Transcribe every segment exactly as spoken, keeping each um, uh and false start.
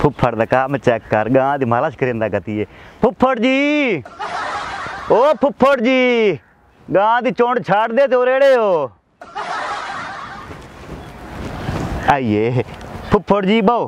फुफड़ का काम चेक कर, गां दी मालिश करेंदा गति है। फुफड़ जी, ओ फुफड़ जी, गां दी चोंड छाड़ दे ते रेड़े हो। आइए फुफड़ जी बहु,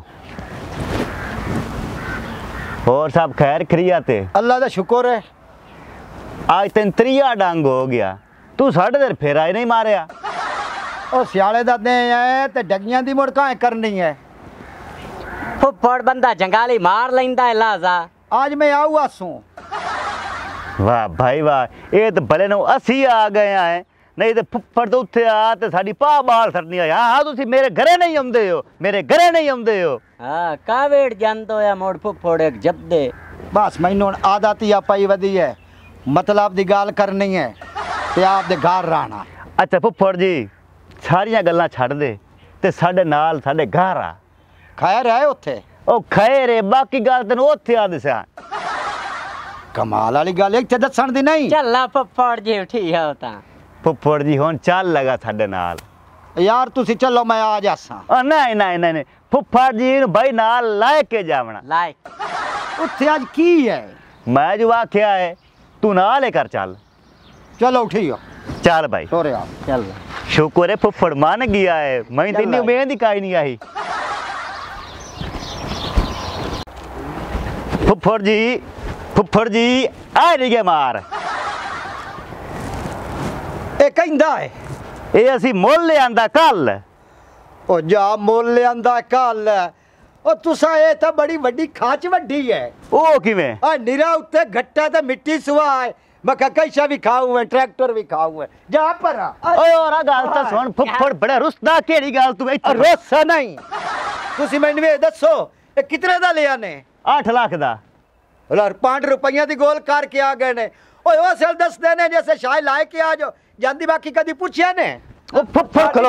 और सब खैर खरियाते? अल्लाह दा शुक्र है। आज तेन त्रिया डंग हो गया, तू साढ़े देर फिर आए नहीं मारिया। ओ सियाले दा दिन है ते डगियां दी मुड़ काहे करनी है। फुफड़ बंदा जंगाली मार लेंदा है लाजा। आज मैं आऊ आसू। वाह भाई वाह, ये तो भले नो असी आ गए हैं, नहीं तो फुफड़ तो उत्थे आ ते साडी पा बाल सरनी आ। हां तुसी मेरे घरे नहीं आंदे हो, मेरे घरे नहीं आंदे हो। हां कावेड़ जानदो या मोड़ फुफड़ एक जब्दे। बस मैनू आदत ही पाई वदी है, मतलब दी गल करनी है ते आप दे घर रहना। अच्छा फुफड़ जी, सारियां गल्लां छड़ दे ते साडे नाल साडे घर आ। खैर है उत्थे? ओ खैर है, बाकी गल तैनू उत्थे आ दसां। कमाल वाली गल इत्थे दसण दी नहीं। चल फुफड़ जी उठी हो ता। फुफड़ जी हुण चल लगा साडे नाल। यार तुसी चलो मैं आ जासां। ओ नहीं नहीं नहीं, फुफड़ जी नू भाई नाल लाए के जावना। लाए उत्थे आज की है? मैं जो आख्या है तू नाल लेकर चल। चलो उठियो चल भाई। सोरे आप चल। शुक्र है फुफड़ मान गया है, मैं तो इतनी उम्मीद ही काई नहीं आई। फुफड़ जी, फुफड़ जी आ नहीं गए मार। ए कहंदा है ये असी मोल ले आंदा कल। ओ जा मोल ले आंदा कल। ओ तुसा ए तो बड़ी वड्डी खाच वड्डी है। ओ किवें? आ निरा उत्ते घट्टा ते मिट्टी सुवा है। मैं कैसा भी खाऊं है, ट्रैक्टर भी खाऊं है। जा पर ओए और गल तो सुन, फुफड़ बड़ा रुसदा केड़ी गल तू इत्थे? रुस्सा नहीं, तुसी मैनू ए दसो ए कितने दा लिया ने? आठ लाख दा। और पांच रुपया दी गोल करके आ गए ने। ओए ओ सेल दस देने जैसे शाय लाए के आ जाओ, जांदी बाकी कदी पूछया ने? ओ फुफड़ खलो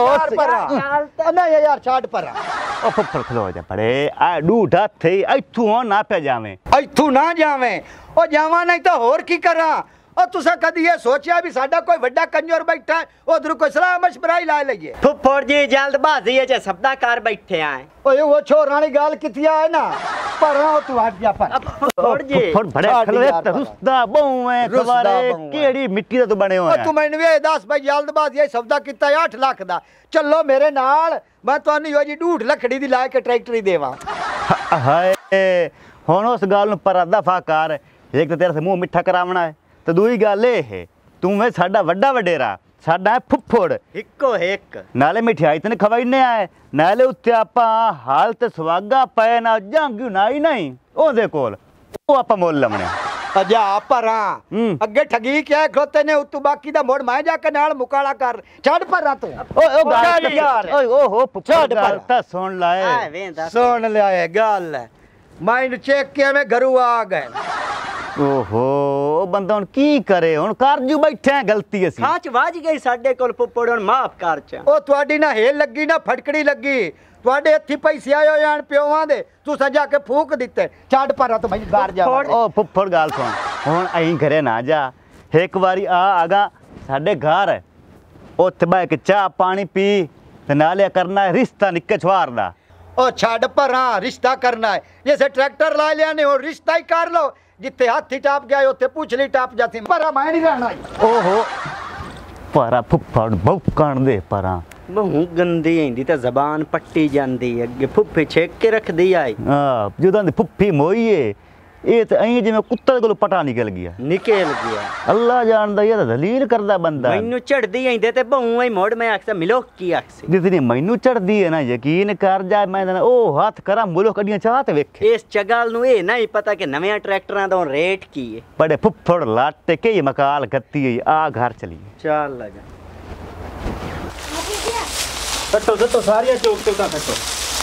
नहीं यार छाड़ पर। ओ फुफड़ खलो जा पड़े आ डूठ हथ इथू हो ना पे जावे। इथू ना जावे ओ जावा नहीं तो होर की करा। ओ तुसा कदी ये सोचा भी साडा कोई बड़ा कंजर बैठा है, उधर कोई सलाह मशवरा ही ला लईए। फुफड़ जी जल्दबाजी है सब्दाकार बैठे आए। ओए वो छोरानी गाल कितिया है ना, पर आओ तू हट जा पर। फुफड़ जी फुफड़ बड़े खलवे रुसदा बहु है सवारे केड़ी मिट्टी दा तू बने हो। ओ तू मैनू ये दस भाई जल्दबाजी ये सौदा कीता आठ लाख दा। चलो मेरे नाल, मैं तुहानू यो जी ढूठ लखड़ी दी ला के ट्रैक्टर ही देवां। हाय हुण उस गल नू पर दफा कर। एक तो तेरे से मुंह मिठा करावना है, तो दूई गल ये है तू है साडा वड्डा वडेरा, साडा है फुफड़ इक्को एक। नाले मिठाई तने खवाईने आए, नाले उत्ते आपां हाल ते सवागा पए ना जांगी नाई नहीं ओदे कोल ओ आपां मोल लमने। अजा परा अगे ठगी क्या खलोते ने उतू बाकी दा मोड़ मैं जाके नाल मुकाला कर। छड़ परा तू। ओ ओ गाल यार ओए ओ हो फुफड़ गाल ता सुन लाए। सुन लाए गाल मैं चेक किया मैं घरू आ गए। ओहो बंदा हुण की करे, हुण कर जू बैठे हैं गलती असी। खाच वाज गई साडे कोल फुफड़ हुण माफ कर चा। ओ तुहाडी ना हेल लगी ना फटकड़ी लगी, तुहाडे हत्थी पैसे आयो जान प्योवां दे, तू सजा के फूक दिते। छड़ पर तो भाई घर जा। ओ फुफड़ गाल सुन, हुण अहीं घरे ना जा, एक बारी आ आगा साडे घर उत्थे बैठ के चाह पानी पी ते नाले करना है रिश्ता निक्के छवार दा। ओ छड़ पर हां रिश्ता करना है, जैसे ट्रैक्टर ला लिया ने और रिश्ता ही कर लो। जिथे हाथी टाप गया उत्थे पूछली टाप जाती। पर मैं नहीं रहना। ओहो परा फुफड़ भौंकण दे परा बहु गंदी आंदी ते जबान पट्टी जांदी अगे फुफ्फी छेक के रख दी आई। हां जुदां दी फुफ्फी मोईए ये तो अं जिवें कुत्ते कोल पटा निकल गया निकल गया। अल्लाह जानदा ये दलील करदा बंदा। मैनू चढ़दी आंदे ते बहु ही मोड़ में आखसा मिलो की आखसी जितनी मैनू चढ़दी है ना यकीन कर जा मैं ओ हाथ करा मुलो कडियां चाह ते वेखे। इस चगल नू ए नहीं पता कि नवे ट्रैक्टरां दा रेट की है। बड़े फुफड़ लट के ये मकाल गत्ती है। आ घर चलिए चल लगा कट्टो तो सारियां चौक ते उठा कट्टो।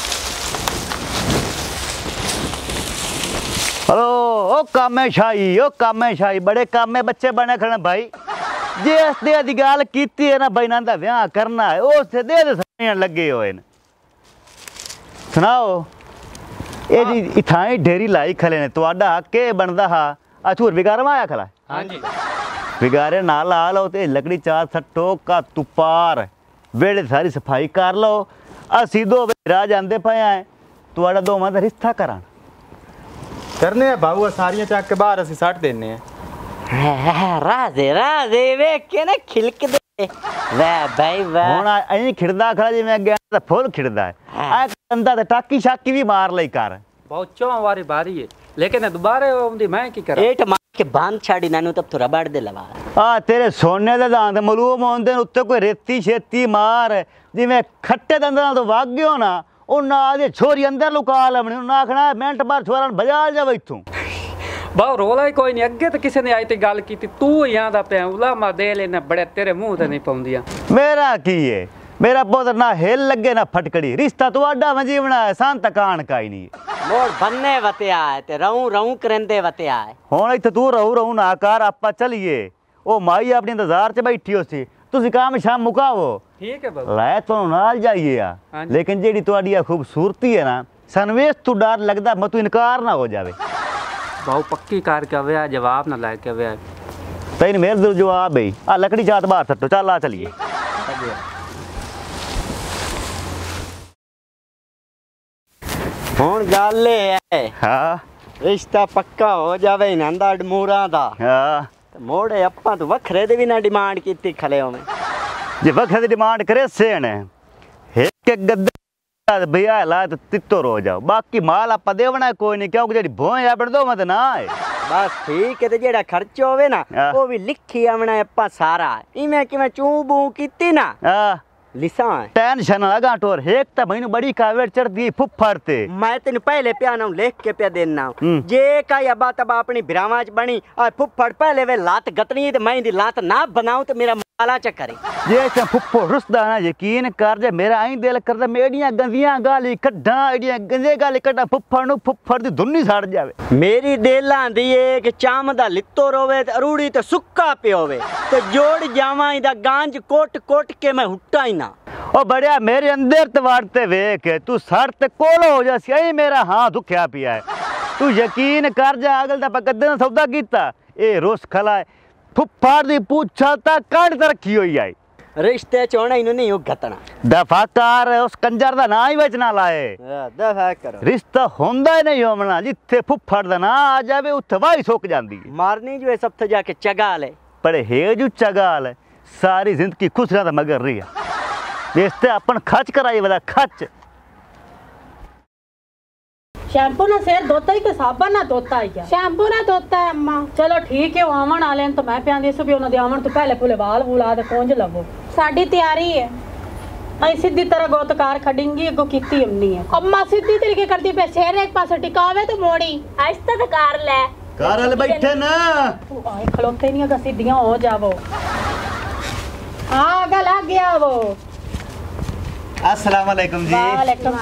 हेलो ओ कामे शाही ओ कामे शाही बड़े कामे बच्चे बने खड़े भाई। जे इस दे दी गल कीती है ना भाई ना दा ब्याह करना है उस दे दे सने लगे होए न। सुनाओ ए जी इथाई ढेरी लाई खले ने तुहाडा के बनदा हा अछूर बिगारवा आया खला। हां जी बिगारे ना ला लो ते लकड़ी चार सट्टो का तुपार वेड़े सारी सफाई कर लो। असी दो राज आंदे पे आए तुहाडा दो मां दा रिश्ता करां। करने हैं भाऊ सारियां चक के बाहर असि सट देने हैं राधे राधे वे के ना खिलक दे वाह भाई वाह ਹੁਣ ਐਂ ਖਿੜਦਾ ਖੜਾ ਜਿਵੇਂ ਅੱਗੇ ਤਾਂ ਫੁੱਲ ਖਿੜਦਾ ਹੈ ਆ ਕੰਦਾ ਤੇ ਟਾਕੀ ਸ਼ਾਕੀ ਵੀ ਮਾਰ ਲਈ ਕਰ बहुत चौं वारी बारी है लेकिन दोबारा ओंदी मैं की करा एट मार के बांध छाड़ी नानू तब तो रबड़ दे लवा ਆ ਤੇਰੇ ਸੋਨੇ ਦੇ ਦੰਦ ਮਲੂਮ ਹੁੰਦੇ ਨੇ ਉੱਤੇ ਕੋਈ ਰੇਤੀ ਛੇਤੀ ਮਾਰ ਜਿਵੇਂ ਖੱਟੇ ਦੰਦਾਂ ਨਾਲ ਤੋਂ ਵਗ ਗਿਓ ਨਾ ਉਹ ਨਾ ਦੇ ਛੋਰੀ ਅੰਦਰ ਲੁਕਾ ਲਵਣੀ ਉਹਨਾਂ ਆਖਣਾ ਮਿੰਟ ਬਾਅਦ ਛੋਰਾਂ ਨੂੰ ਬਜਾ ਜਾਵੇ ਇੱਥੋਂ बहु रोला ही कोई नहीं अगे तो किसी ने आई थी गल की तू यहाँ पे उलामा दे लेना बड़े तेरे मुंह ते नहीं पाउंदियां मेरा की है मेरा पुत्र ना हिल लगे ना फटकड़ी रिश्ता तो आडा मजीवना है सांत कान का ही नहीं मोड़ बनने वते आए ते रहूं रहूं करंदे वते आए ਹੁਣ ਇੱਥੇ ਤੂੰ ਰਹੂ ਰਹੂ ਨਾ ਕਰ ਆਪਾਂ ਚਲੀਏ ਉਹ ਮਾਈ ਆਪਣੀ ਇੰਤਜ਼ਾਰ 'ਚ ਬੈਠੀ ਹੋ ਸੀ ਤੁਸੀਂ ਕੰਮ ਸ਼ਾਮ ਮੁਕਾਵੋ ठीक है बाबू ਲੈ ਤੁਹਾਨੂੰ ਨਾਲ ਜਾਈਏ ਆ ਹਾਂਜੀ। ਲੇਕਿਨ ਜਿਹੜੀ ਤੁਹਾਡੀ ਆ ਖੂਬਸੂਰਤੀ ਹੈ ਨਾ ਸਾਨੂੰ ਵੇਖ ਤੂੰ ਡਰ ਲੱਗਦਾ ਮੈਂ ਤੂੰ ਇਨਕਾਰ ਨਾ ਹੋ ਜਾਵੇ बहु पक्की करके वे जवाब ना लेके वे ਤੈਨੂੰ ਮੇਰੇ ਦਿਲ ਜਵਾਬ ਹੈ ਆ ਲੱਕੜੀ ਚਾਤ ਬਾਹਰ ਸੱਟੋ ਚੱਲ ਆ ਚਲੀਏ ਹੁਣ ਗੱਲ ਇਹ ਹੈ ਹਾਂ ਰਿਸ਼ਤਾ ਪੱਕਾ ਹੋ ਜਾਵੇ ਇਹਨਾਂ ਦਾ ਅਡਮੂਰਾਂ ਦਾ ਹਾਂ ਤੇ ਮੋੜੇ ਆਪਾਂ ਤੋਂ ਵੱਖਰੇ ਦੇ ਵੀ ਨਾ ਡਿਮਾਂਡ ਕੀਤੀ ਖਲੇ ਹੋਵੇਂ ਜੇ ਵਕਤ ਦੀ ਡਿਮਾਂਡ ਕਰੇ ਸੇਣ ਇੱਕ ਇੱਕ ਗੱਦਾ ਭਈਆ ਲਾ ਤੇ ਤਿੱਤੋ ਰੋ ਜਾਓ ਬਾਕੀ ਮਾਲ ਆਪਾਂ ਦੇਵਣਾ ਕੋਈ ਨਹੀਂ ਕਿਉਂਕਿ ਜਿਹੜੀ ਭੋਏ ਆ ਬੜਦੋ ਮਤ ਨਾ ਹੈ ਬਸ ਠੀਕ ਹੈ ਤੇ ਜਿਹੜਾ ਖਰਚ ਹੋਵੇ ਨਾ ਹਾਂ। ਉਹ ਵੀ ਲਿਖੀ ਆਵਣਾ ਆਪਾਂ ਸਾਰਾ ਇਵੇਂ ਕਿਵੇਂ ਚੂ ਬੂ ਕੀਤੀ ਨਾ ਆ ਲਿਸਾਂ ਟੈਨਸ਼ਨ ਨਾ ਲਗਾ ਟੋਰ ਇੱਕ ਤਾਂ ਮੈਨੂੰ ਬੜੀ ਕਾਵੜ ਚੜਦੀ ਫੁੱਫੜ ਤੇ ਮੈਂ ਤੈਨੂੰ ਪਹਿਲੇ ਪਿਆ ਨਾ ਲਿਖ ਕੇ ਪਿਆ ਦੇਣਾ ਹੂੰ। ਜੇ ਕਾਈ ਅਬਾ ਤਬਾ ਆਪਣੀ ਬਿਰਾਵਾਂ ਚ ਬਣੀ ਆ ਫੁੱਫੜ ਪਹਿਲੇ ਵੇ ਲੱਤ ਗਤਣੀ ਤੇ ਮੈਂ ਦੀ ਲੱਤ ਨਾ ਬਣਾਉ ਤੇ ਮੇਰਾ ਮਾਲਾ ਚ ਕਰੇ ਜੇ ਤੇ ਫੁੱਫੜ ਰੁਸਦਾ ਨਾ ਯਕੀਨ ਕਰ ਜੇ ਮੇਰਾ ਐਂ ਦਿਲ ਕਰਦਾ ਮੇੜੀਆਂ ਗੰਦੀਆਂ ਗਾਲੀ ਕੱਢਾਂ ਏਡੀਆਂ ਗੰਦੇ ਗਾਲੀ ਕੱਢਾਂ ਫੁੱਫੜ ਨੂੰ ਫੁੱਫੜ ਦੀ ਦੁੰਨੀ ਸੜ ਜਾਵੇ ਮੇਰੀ ਦਿਲਾਂ ਦੀ ਏ ਕਿ ਚਾਮ ਦਾ ਲਿੱਤੋ ਰੋਵੇ ਤੇ ਅਰੂੜੀ ਤੇ ਸੁੱਕਾ ਪਿਓਵੇ ਤੇ ਜੋੜ ਜਾਵਾਂ ਇਹਦਾ ਗਾਂਜ ਕੋਟ ਕੋਟ ਕੇ ਮੈਂ ਹੁੱਟਾਂ ਹੀ ਨਾ ਉਹ ਬੜਿਆ ਮੇਰੇ ਅੰਦਰ ਤੇ ਵਾੜ ਤੇ ਵੇਖ ਤੂੰ ਸੜ ਤੇ ਕੋਲ ਹੋ ਜਾ ਸੀ ਮੇਰਾ ਹਾਂ ਦੁਖਿਆ ਪਿਆ ਹੈ ਤੂੰ ਯਕੀਨ ਕਰ ਜਾ ਅਗਲ ਦਾ ਪਕੱਦੇ ਨਾਲ ਸੌਦਾ ਕੀਤਾ ਇਹ ਰੋਸ ਖਲਾ ਫੁੱਫੜ ਦੀ ਪੁੱਛਾ ਤਾਂ ਕੱਢ ਤੇ ਰੱਖੀ ਹੋਈ ਆਈ ਰਿਸ਼ਤੇ ਚ ਹੋਣਾ ਇਹਨੂੰ ਨਹੀਂ ਉਹ ਗਤਣਾ ਦਫਾ ਕਰ ਉਸ ਕੰਜਰ ਦਾ ਨਾਂ ਹੀ ਵਿੱਚ ਨਾ ਲਾਏ ਦਫਾ ਕਰੋ ਰਿਸ਼ਤਾ ਹੁੰਦਾ ਹੀ ਨਹੀਂ ਹੋਣਾ ਜਿੱਥੇ ਫੁੱਫੜ ਦਾ ਨਾਂ ਆ ਜਾਵੇ ਉੱਥੇ ਵਾਹੀ ਸੁੱਕ ਜਾਂਦੀ ਹੈ ਮਾਰਨੀ ਜੋ ਸਭ ਤੋਂ ਜਾ ਕੇ ਚਗਾ ਲੈ ਪਰ ਹੈ ਜੋ ਚਗਾਲ ਹੈ ਸਾਰੀ ਜ਼ਿੰਦਗੀ ਖੁਸਰਾ ਦਾ ਮਗਰ ਰਹੀ ਹੈ बेचते अपन खच कराई वाला खच शैम्पू ना सिर धोता ही कि साबन ना धोता ही क्या शैम्पू ना धोता है अम्मा चलो ठीक है वो आवन वाले तो मैं प्यादी सो भी उन्होंने आवन तो पहले पूरे वाल वूल आदे पहुंच लवो साड़ी तैयारी है आई सीधी तरह गोतकार खड़ेंगी अगो कीती हमनी है अम्मा सीधी तरीके करती पे शेर एक पास टिकावे तो मोड़ी आहिस्ता तो कार ले कार वाले बैठे ना आए खलोते नहीं अगर सीधियां हो जावो हां आगे लग गया वो अस्सलाम वालेकुम जी वालेकुम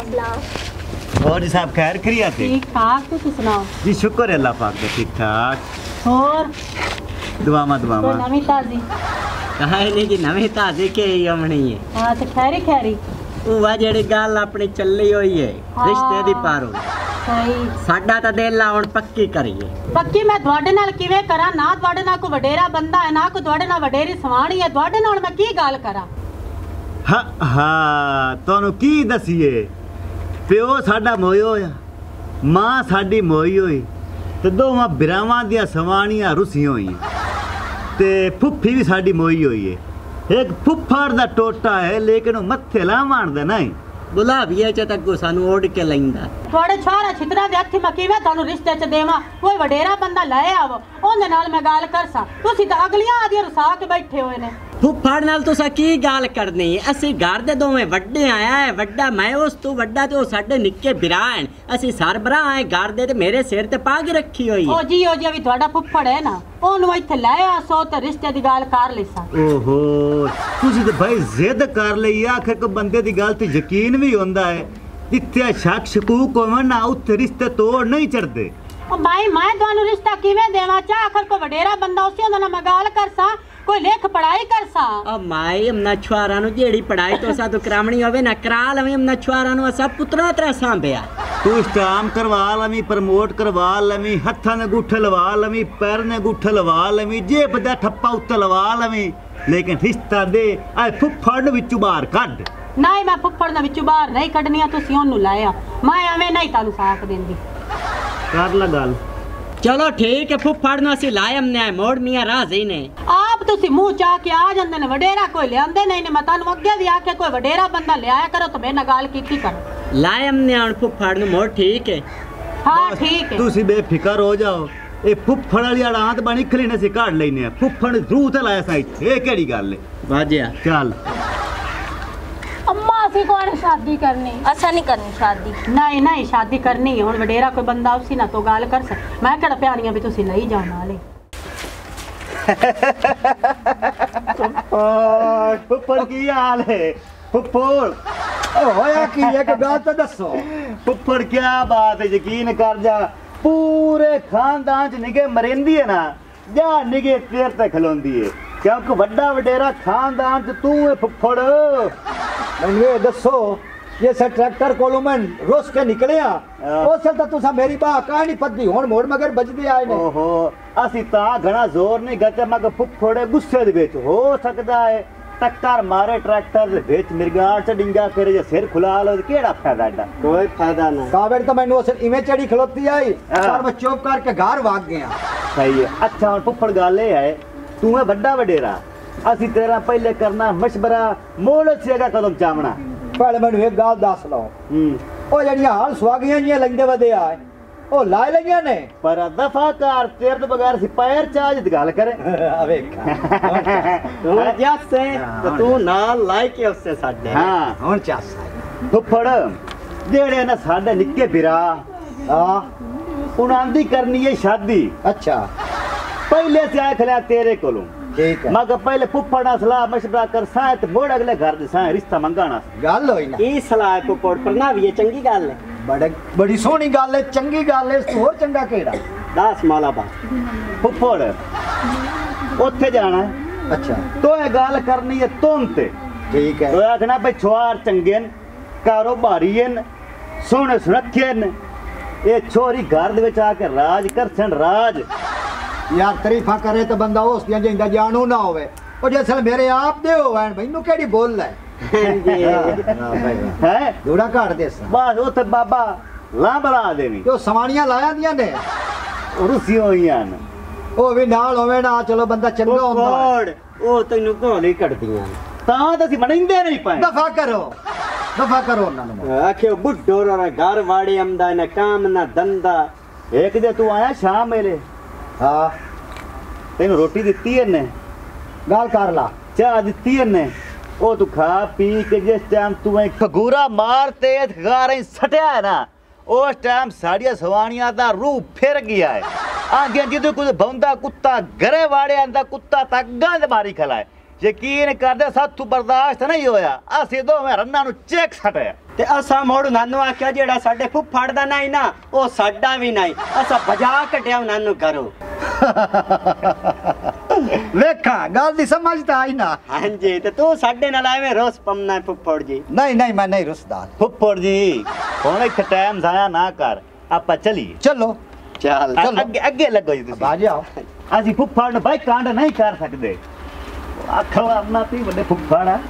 सलाम और जी साहब खैर खैरियत है ठीक ठाक तुम सुनाओ जी शुक्र है अल्लाह पाक का ठीक ठाक और दुआमा दुआमा कोई नवी ताजी कहा नहीं जी नवी ताजी के ही हमणी है हां तो खैरी खैरी ਉਹ ਵਾ ਜਿਹੜੀ ਗੱਲ ਆਪਣੀ ਚੱਲੀ ਹੋਈ ਹੈ ਰਿਸ਼ਤੇ ਦੀ ਪਾਰੋ ਸਹੀ ਸਾਡਾ ਤਾਂ ਦਿਲ ਆ ਹੁਣ ਪੱਕੀ ਕਰੀਏ ਪੱਕੀ ਮੈਂ ਤੁਹਾਡੇ ਨਾਲ ਕਿਵੇਂ ਕਰਾਂ ਨਾ ਤੁਹਾਡੇ ਨਾਲ ਕੋਈ ਵਡੇਰਾ ਬੰਦਾ ਹੈ ਨਾ ਕੋਈ ਤੁਹਾਡੇ ਨਾਲ ਵਡੇਰੀ ਸਵਾਣੀ ਹੈ ਤੁਹਾਡੇ ਨਾਲ ਮੈਂ ਕੀ ਗੱਲ ਕਰਾਂ ਹਾਂ ਹਾਂ ਤੁਹਾਨੂੰ ਕੀ ਦਸੀਏ ਪਿਓ ਸਾਡਾ ਮੋਇਓ ਆ ਮਾਂ ਸਾਡੀ ਮੋਈ ਹੋਈ ਤੇ ਦੋਵਾਂ ਬਿਰਾਵਾਂ ਦੀਆਂ ਸਵਾਣੀਆਂ ਰੁਸੀਆਂ ਹੋਈਆਂ ਤੇ ਫੁੱਫੀ ਵੀ ਸਾਡੀ ਮੋਈ ਹੋਈ ਹੈ एक फुफड़ दा टोटा है लेकिन वो मत्थे ला मारदा नहीं ਗੁਲਾਬੀਏ ਚ ਤੱਕ ਸਾਨੂੰ ਓੜ ਕੇ ਲੈਂਦਾ ਤੁਹਾਡੇ ਛਾਰਾ ਛਿਤਰਾ ਦੇ ਹੱਥੀ ਮੈਂ ਕਿਵੇਂ ਤੁਹਾਨੂੰ ਰਿਸ਼ਤੇ ਚ ਦੇਵਾਂ ਕੋਈ ਵਡੇਰਾ ਬੰਦਾ ਲੈ ਆਵੋ ਉਹਦੇ ਨਾਲ ਮੈਂ ਗੱਲ ਕਰਸਾਂ ਤੁਸੀਂ ਤਾਂ ਅਗਲੀਆਂ ਆਦੀਆਂ ਰਸਾ ਕੇ ਬੈਠੇ ਹੋਏ ਨੇ ਫੁੱਫੜ ਨਾਲ ਤੁਸੀਂ ਕੀ ਗੱਲ ਕਰਨੀ ਅਸੀਂ ਘਰ ਦੇ ਦੋਵੇਂ ਵੱਡੇ ਆਇਆ ਹੈ ਵੱਡਾ ਮੈਂ ਉਸ ਤੋਂ ਵੱਡਾ ਤੇ ਉਹ ਸਾਡੇ ਨਿੱਕੇ ਭਰਾ ਹਨ ਅਸੀਂ ਸਰਬਰਾ ਆਏ ਘਰ ਦੇ ਤੇ ਮੇਰੇ ਸਿਰ ਤੇ ਪੱਗ ਰੱਖੀ ਹੋਈ ਉਹ ਜੀ ਉਹ ਜੀ ਵੀ ਤੁਹਾਡਾ ਫੁੱਫੜ ਹੈ ਨਾ ਉਹਨੂੰ ਇੱਥੇ ਲੈ ਆਸੋ ਤੇ ਰਿਸ਼ਤੇ ਦੀ ਗੱਲ ਕਰ ਲੈਸਾਂ ओहो ਤੁਸੀਂ ਤੇ ਭਾਈ ਜ਼ਿੱਦ ਕਰ ਲਈ ਆਖਰ ਕੋ ਬੰਦੇ ਦੀ ਗੱਲ ਤੇ ਯਕੀਨ ਵੀ ਹੁੰਦਾ ਹੈ ਜਿੱਥੇ ਸ਼ੱਕ ਸ਼ਕੂਕ ਹੋਵੇ ਨਾ ਉੱਥੇ ਰਿਸ਼ਤੇ ਤੋੜ ਨਹੀਂ ਚੜਦੇ ਉਹ ਭਾਈ ਮੈਂ ਤੁਹਾਨੂੰ ਰਿਸ਼ਤਾ ਕਿਵੇਂ ਦੇਵਾਂ ਚਾ ਆਖਰ ਕੋ ਵਡੇਰਾ ਬੰਦਾ ਉਸੇ ਉਹਦੇ ਨਾਲ ਮੈਂ ਗੱਲ ਕਰਸਾਂ ਕੋਈ ਲਿਖ ਪੜਾਈ ਕਰਸਾਂ ਆ ਮਾਈ ਅਮਨਾ ਛੁਆਰਾਂ ਨੂੰ ਜਿਹੜੀ ਪੜਾਈ ਤੋਂ ਸਾਡੂ ਕਰਾਮਣੀ ਹੋਵੇ ਨਾ ਕਰਾ ਲਵੇਂ ਅਮਨਾ ਛੁਆਰਾਂ ਨੂੰ ਅਸਾਂ ਪੁੱਤਰਾ ਤਰ੍ਹਾਂ ਸਾਂਭਿਆ ਤੂੰ ਇਸਤਿਆਮ ਕਰਵਾ ਲਵੀਂ ਪ੍ਰਮੋਟ ਕਰਵਾ ਲਵੀਂ ਹੱਥਾਂ ਨੇ ਗੁੱਠੇ ਲਵਾ ਲਵੀਂ ਪੈਰ ਨੇ ਗੁੱਠੇ ਲਵਾ ਲਵੀਂ ਜੇਬ ਦਾ ਠੱਪਾ ਉੱਤੇ ਲਵਾ ਲਵੀਂ ਲੇਕਿਨ ਰਿਸ਼ਤਾ ਦੇ ਆ ਫੁੱਫੜ ਵਿੱਚੋਂ ਬਾਹਰ ਕੱਢ ਨਹੀਂ ਮੈਂ ਫੁੱਫੜ ਦੇ ਵਿੱਚੋਂ ਬਾਹਰ ਨਹੀਂ ਕੱਢਣੀਆਂ ਤੁਸੀਂ ਉਹਨੂੰ ਲਾਇਆ ਮੈਂ ਐਵੇਂ ਨਹੀਂ ਤੁਹਾਨੂੰ ਸਾਕ ਦਿੰਦੀ कर ला गल। चलो ठीक है फुफड़ नु ਅਸੀਂ ਲਾਇਮ ਨੇ ਮੋੜ ਮੀਆਂ ਰਾਜ਼ੀ ਨੇ ਆਪ ਤੁਸੀਂ ਮੂੰਹ ਚਾਹ ਕੇ ਆ ਜਾਂਦੇ ਨੇ ਵਡੇਰਾ ਕੋਈ ਲਿਆਂਦੇ ਨਹੀਂ ਨੇ ਮੈਂ ਤੁਹਾਨੂੰ ਅੱਗੇ ਵੀ ਆਖਿਆ ਕੋਈ ਵਡੇਰਾ ਬੰਦਾ ਲਿਆਇਆ ਕਰੋ ਤੇ ਮੇਰੇ ਨਾਲ ਗੱਲ ਕੀਤੀ ਕਰੋ ਲਾਇਮ ਨੇ ਹੁਣ ਫੁੱਫੜ ਨੂੰ ਮੋੜ ਠੀਕ ਹੈ ਹਾਂ ਠੀਕ ਹੈ ਤੁਸੀਂ ਬੇਫਿਕਰ ਹੋ ਜਾਓ ਇਹ ਫੁੱਫੜ ਵਾਲੀ ਆਂਤ ਬਣੀ ਖਲੀ ਨੇ ਸੀ ਕਾਢ ਲੈਨੇ ਆ ਫੁੱਫੜ ਨੂੰ ਜ਼ਰੂਰ ਤੇ ਲਾਇਆ ਸਾਈ ਇਹ ਕਿਹੜੀ ਗੱਲ ਹੈ ਵਾਜਿਆ ਚੱਲ अम्मा ਅਸੀਂ कौन शादी करनी अच्छा नहीं करनी शादी ਨਹੀਂ ਨਹੀਂ ਸ਼ਾਦੀ ਕਰਨੀ ਹੈ ਹੁਣ ਵਡੇਰਾ ਕੋਈ ਬੰਦਾ ਉਸੇ ਨਾਲ ਤੋਂ ਗੱਲ ਕਰ ਸਕ ਮੈਂ ਕਿਹੜਾ ਪਿਆਰੀਆਂ ਵੀ ਤੁਸੀਂ ਲਈ ਜਾਣ ਵਾਲੇ फुफ्फड़ की हाल है फुफ्फड़ ओ होया की एक बात तो दसो फुफ्फड़ क्या बात है यकीन कर जा पूरे खानदान च निगे मरेंदी है ना जा निगे तेर ते खलोंदी है क्योंकि वड्डा वडेरा खानदान च तू है फुफ्फड़ मैंने ये दसो ये से ट्रैक्टर कोलों मैं रोस के निकले आ उस तो तुसा मेरी बात कहानी पद्दी हुन मोड़ मगर बजदे आए ने ओहो ਅਸੀਂ ਤਾਂ ਘਣਾ ਜ਼ੋਰ ਨਹੀਂ ਗੱਤੇ ਮਗ ਫੁੱਫੜੇ ਗੁੱਸੇ ਦੇ ਵਿੱਚ ਹੋ ਸਕਦਾ ਹੈ ਟੱਕਰ ਮਾਰੇ ਟਰੈਕਟਰ ਦੇ ਵਿੱਚ ਮਿਰਗਾੜ ਚ ਡਿੰਗਾ ਕਰੇ ਜੇ ਸਿਰ ਖੁਲਾ ਲੋ ਕਿਹੜਾ ਫਾਇਦਾ ਐਡਾ ਕੋਈ ਫਾਇਦਾ ਨਾ ਕਾਬੜ ਤਾਂ ਮੈਨੂੰ ਉਸ ਇਵੇਂ ਚੜੀ ਖਲੋਤੀ ਆਈ ਪਰ ਮੈਂ ਚੁੱਪ ਕਰਕੇ ਘਰ ਭਾਗ ਗਿਆ ਸਹੀ ਹੈ ਅੱਛਾ ਹੁਣ ਫੁੱਫੜ ਗੱਲ ਇਹ ਹੈ ਤੂੰ ਹੈ ਵੱਡਾ ਵਡੇਰਾ ਅਸੀਂ ਤੇਰਾ ਪਹਿਲੇ ਕਰਨਾ ਮਸ਼ਵਰਾ ਮੋੜ ਸੀਗਾ ਕਦਮ ਚਾਵਣਾ ਪਹਿਲੇ ਮੈਨੂੰ ਇੱਕ ਗੱਲ ਦੱਸ ਲਓ ਹੂੰ ਉਹ ਜਿਹੜੀਆਂ ਹਾਲ ਸੁਆਗੀਆਂ ਜੀਆਂ ਲੈਂਦੇ ਵਦੇ ਆ ਉਹ ਲਾਇ ਲਈਆਂ ਨੇ ਪਰ ਦਫਾ ਕਰ ਤੇਰੇ ਤੋਂ ਬਗੈਰ ਸੀ ਪੈਰ ਚਾਜ ਦੀ ਗੱਲ ਕਰੇ ਆ ਵੇਖ ਤੂੰ ਜੱਸੇ ਤੇ ਤੂੰ ਨਾਲ ਲਾਇ ਕੇ ਉਸੇ ਸਾਡੇ ਹਾਂ ਹੁਣ ਚੱਸ ਫੁੱਫੜ ਜਿਹੜੇ ਨਾ ਸਾਡੇ ਨਿੱਕੇ ਵੀਰਾ ਆ ਉਹਨਾਂ ਦੀ ਕਰਨੀ ਹੈ ਸ਼ਾਦੀ ਅੱਛਾ ਪਹਿਲੇ ਸੇ ਆਇਆ ਖਲਿਆ ਤੇਰੇ ਕੋਲੋਂ ਠੀਕ ਹੈ मगर पहले फुफ्फड़ ना सलाह मशवरा कर साए तो मोड़ अगले घर दे साए रिश्ता मंगाना ਗੱਲ ਹੋਈ ਨਾ ਇਹ ਸਲਾਹ ਕੋ ਪੋੜ ਪਰਨਾ ਵੀ ਇਹ ਚੰਗੀ ਗੱਲ ਹੈ ਬੜੇ ਬੜੀ ਸੋਹਣੀ ਗੱਲ ਹੈ ਚੰਗੀ ਗੱਲ ਹੈ ਇਸ ਤੋਂ ਹੋਰ ਚੰਗਾ ਕਿਹੜਾ ਦਸ ਮਾਲਾ ਬਾ फुफ्फड़ ਉੱਥੇ ਜਾਣਾ ਅੱਛਾ तो ये गल करनी है तुम ते ਠੀਕ ਹੈ तो आखना भाई छुआर चंगे न कारोबारी न सोहने सुरखे न ये छोरी घर दे विच आके राज करसन राज यार तारीफा करे तो बंदा उस दियां जिंदा जानू ना होवे ओ जैसे मेरे आप दे होवन मैनू केड़ी बोल है है दूड़ा काट दे बस उत्थे बाबा ला बला देनी जो सवानियां लाया दियां ने रुसी होईयां न ओ भी नाल होवे ना चलो बंदा चंगा होंदा ਫੁੱਫੜ ਉਹ ਤੈਨੂੰ ਘੋਲੀ ਕੱਢਦੀਆਂ ਤਾਂ ਤਾਂ ਅਸੀਂ ਮਣਿੰਦੇ ਨਹੀਂ ਪਏ दफा करो दफा करो ਉਹਨਾਂ ਨੂੰ ਆਖਿਓ ਬੁੱਢੋ ਰਾ ਘਰ ਵਾੜੇ ਆਮਦਾ ਨਾ ਕੰਮ ਨਾ ਧੰਦਾ ਇੱਕ ਦੇ ਤੂੰ ਆਇਆ ਸ਼ਾਮ ਵੇਲੇ ਹਾਂ ਤੈਨੂੰ ਰੋਟੀ ਦਿੱਤੀ ਇਹਨੇ ਗੱਲ ਕਰ ਲਾ ਚਾਹ ਦਿੱਤੀ ਇਹਨੇ ਉਹ ਤੂੰ ਖਾ ਪੀ ਕੇ ਜਿਸ ਟਾਈਮ ਤੂੰ ਐ ਖਗੂਰਾ ਮਾਰ ਤੇ ਗਾਰੇ ਸਟਿਆ ਹੈ ਨਾ ਉਸ ਟਾਈਮ ਸਾਡੀਆਂ ਸਵਾਣੀਆਂ ਦਾ ਰੂਹ ਫਿਰ ਗਿਆ ਹੈ ਆਗੇ ਜਦੋਂ ਕੋਈ ਬੰਦਾ ਕੁੱਤਾ ਘਰੇ ਵਾੜਿਆ ਆਂਦਾ ਕੁੱਤਾ ਤਾਂ ਗੰਦ ਮਾਰੀ ਖਲਾਏ ਯਕੀਨ ਕਰਦੇ ਸਾਥੋਂ ਬਰਦਾਸ਼ਤ ਨਹੀਂ ਹੋਇਆ ਅਸੀਂ ਦੋਵੇਂ ਰੰਨਾਂ ਨੂੰ ਚੈੱਕ ਸਟਿਆ ਤੇ ਅਸਾਂ ਮੋੜ ਨਾਨੂ ਆਖਿਆ ਜਿਹੜਾ ਸਾਡੇ ਫੁੱਫੜ ਦਾ ਨਹੀਂ ਨਾ ਉਹ ਸਾਡਾ ਵੀ ਨਹੀਂ ਅਸਾਂ ਭਜਾ ਕੱਢਿਆ ਉਹਨਾਂ ਨੂੰ ਕਰੋ ਵੇਖਾਂ ਗੱਲ ਦੀ ਸਮਝ ਤਾਂ ਆਈ ਨਾ ਹਾਂਜੀ ਤੇ ਤੂੰ ਸਾਡੇ ਨਾਲ ਐਵੇਂ ਰੋਸ ਪੰਨਾ ਫੁੱਫੜ ਜੀ ਨਹੀਂ ਨਹੀਂ ਮੈਂ ਨਹੀਂ ਰੁਸਦਾ ਫੁੱਫੜ ਜੀ ਹੁਣ ਇੱਕ ਟਾਈਮ ਜ਼ਾਇਆ ਨਾ ਕਰ ਆਪਾਂ ਚਲੀਏ ਚਲੋ ਚੱਲ ਚਲੋ। ਅੱਗੇ ਅੱਗੇ ਲੱਗੋ ਜੀ ਤੁਸੀਂ ਬਾਜ ਆਓ ਅਸੀਂ ਫੁੱਫੜ ਨੂੰ ਬਾਈ ਕਾਂਡ ਨਹੀਂ ਕਰ ਸਕਦੇ ਆਖੋ ਆਪਣਾ ਤੀ ਵੱਡੇ ਫੁੱਫੜ ਆ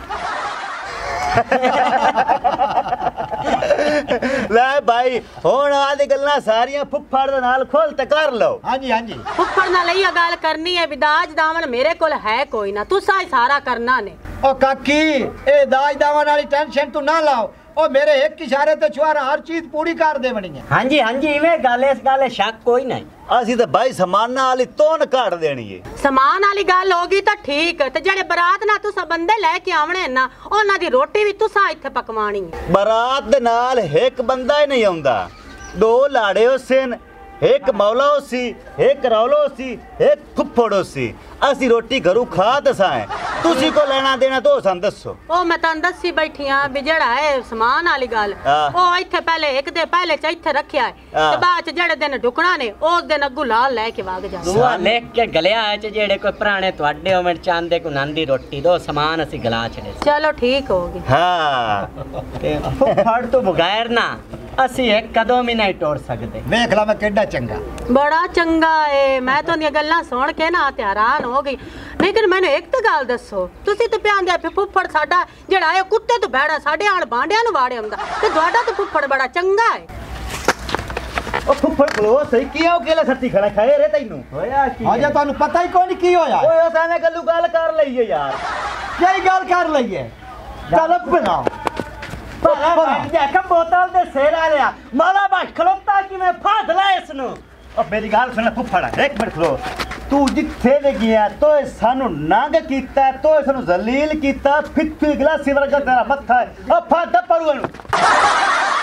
ਲੈ ਭਾਈ ਹੁਣ ਆਦੀ ਗੱਲਾਂ ਸਾਰੀਆਂ ਫੁੱਫੜ ਦੇ ਨਾਲ ਖੋਲ ਤੇ ਕਰ ਲਓ ਹਾਂਜੀ ਹਾਂਜੀ ਫੁੱਫੜ ਨਾਲ ਇਹ ਗੱਲ ਕਰਨੀ ਹੈ ਵਿਦਾਜ ਦਾਵਨ ਮੇਰੇ ਕੋਲ ਹੈ ਕੋਈ ਨਾ ਤੁਸੀਂ ਹੀ ਸਾਰਾ ਕਰਨਾ ਨੇ ओ काकी ए दाज दावन वाली टेंशन तू ना लाओ ओ मेरे एक इशारे ते छुआरा हर चीज पूरी कर देवनी है ਹਾਂਜੀ ਹਾਂਜੀ ਇਵੇਂ ਗੱਲ ਇਸ ਗੱਲ ਸ਼ੱਕ ਕੋਈ ਨਹੀਂ ਅਸੀਂ ਤਾਂ ਭਾਈ ਸਮਾਨਾਂ ਵਾਲੀ ਤੋਨ ਕੱਢ ਦੇਣੀ ਏ ਸਮਾਨ ਵਾਲੀ ਗੱਲ ਹੋ ਗਈ ਤਾਂ ਠੀਕ ਤੇ ਜਿਹੜੇ ਬਰਾਤ ਨਾਲ ਤੁਸੀਂ ਬੰਦੇ ਲੈ ਕੇ ਆਵਣੇ ਨਾ ਉਹਨਾਂ ਦੀ ਰੋਟੀ ਵੀ ਤੁਸੀਂ ਇੱਥੇ ਪਕਵਾਣੀ ਹੈ ਬਰਾਤ ਦੇ ਨਾਲ ਇੱਕ ਬੰਦਾ ਹੀ ਨਹੀਂ ਆਉਂਦਾ ਦੋ ਲਾੜੇ ਉਸੇ ਨੇ ਇੱਕ ਮੌਲਾ ਉਸੀ ਇੱਕ ਰੌਲਾ ਉਸੀ ਇੱਕ ਫੁੱਫੜ ਉਸੀ ਅਸੀਂ ਰੋਟੀ ਘਰੋਂ ਖਾ ਦਸਾਂ ਤੁਸੀਂ ਕੋ ਲੈਣਾ ਦੇਣਾ ਤੋ ਸਾਨੂੰ ਦੱਸੋ ਉਹ ਮੈਂ ਤਾਂ ਦੱਸੀ ਬੈਠੀ ਆ ਵੀ ਜਿਹੜਾ ਹੈ ਸਮਾਨ ਵਾਲੀ ਗੱਲ ਉਹ ਇੱਥੇ ਪਹਿਲੇ ਇੱਕ ਦੇ ਪਹਿਲੇ ਚ ਇੱਥੇ ਰੱਖਿਆ ਹੈ ਤੇ ਬਾਅਦ ਚ ਜਿਹੜੇ ਦਿਨ ਢੁਕਣਾ ਨੇ ਉਸ ਦਿਨ ਅੱਗੂ ਲਾਲ ਲੈ ਕੇ ਵਗ ਜਾ ਦੁਆ ਲਿਖ ਕੇ ਗਲਿਆ ਚ ਜਿਹੜੇ ਕੋਈ ਪੁਰਾਣੇ ਤੁਹਾਡੇ ਹੋਵਣ ਚਾਂਦੇ ਕੋ ਨੰਦੀ ਰੋਟੀ ਦੋ ਸਮਾਨ ਅਸੀਂ ਗਲਾ ਛੜੇ ਚਲੋ ਠੀਕ ਹੋ ਗਈ ਹਾਂ ਤੇ ਫੁੱਫੜ ਤੋਂ ਬਗੈਰ ਨਾ ਅਸੀਂ ਇੱਕ ਕਦਮ ਹੀ ਨਹੀਂ ਟੋੜ ਸਕਦੇ देख ला मैं केडा चंगा ਬੜਾ ਚੰਗਾ ਏ ਮੈਂ ਤਾਂ ਦੀਆਂ ਗੱਲਾਂ ਸੁਣ ਕੇ ਨਾ ਤੇ ਹੈਰਾਨ ਹੋ ਗਈ ਲੇਕਿਨ ਮੈਨੂੰ ਇੱਕ ਤਾਂ ਗੱਲ ਦੱਸੋ ਤੁਸੀਂ ਤਾਂ ਪਿਆਂਦੇ ਆ ਫੁੱਫੜ ਸਾਡਾ ਜਿਹੜਾ ਇਹ ਕੁੱਤੇ ਤੋਂ ਬੈੜਾ ਸਾਡੇ ਆਣ ਬਾਂਡਿਆਂ ਨੂੰ ਵਾੜੇ ਹੁੰਦਾ ਤੇ ਤੁਹਾਡਾ ਤਾਂ ਫੁੱਫੜ ਬੜਾ ਚੰਗਾ ਏ ਉਹ ਫੁੱਫੜ ਖਲੋ ਸਹੀ ਕਿਉਂ ਕੇਲੇ ਸੱਤੀ ਖੜਾ ਖਾਏ ਰੇ ਤੈਨੂੰ ਹੋਇਆ ਕੀ ਅਜੇ ਤੁਹਾਨੂੰ ਪਤਾ ਹੀ ਕੋਈ ਨਹੀਂ ਕੀ ਹੋਇਆ ਓਏ ਉਸ ਐਵੇਂ ਗੱਲੂ ਗੱਲ ਕਰ ਲਈਏ ਯਾਰ ਕੀ ਗੱਲ ਕਰ ਲਈਏ ਚੱਲ ਬਣਾ ਪਰ ਮੈਂ ਦੇਖਾਂ ਬੋਤਲ ਦੇ ਸਿਰ ਆ ਲਿਆ ਮਾਲਾ ਬਾਟ ਖਲੋਤਾ ਕਿ ਮੈਂ ਫਾਦ ਲਾ ਇਸ ਨੂੰ ਉਹ ਮੇਰੀ ਗੱਲ ਸੁਣ ਫੁੱਫੜ ਇੱਕ ਮਿੰਟ ਖਲੋ ਤੂੰ ਜਿੱਥੇ ਦੇ ਗਿਆ ਤੋਏ ਸਾਨੂੰ ਨੰਗ ਕੀਤਾ ਤੋਏ ਸਾਨੂੰ ਜ਼ਲੀਲ ਕੀਤਾ ਫਿੱਤੀ ਗਲਾਸੀ ਵਰਗਾ ਤੇਰਾ ਮੱਥਾ ਹੈ ਉਹ ਫਾਦ ਪਰੂ ਇਹਨੂੰ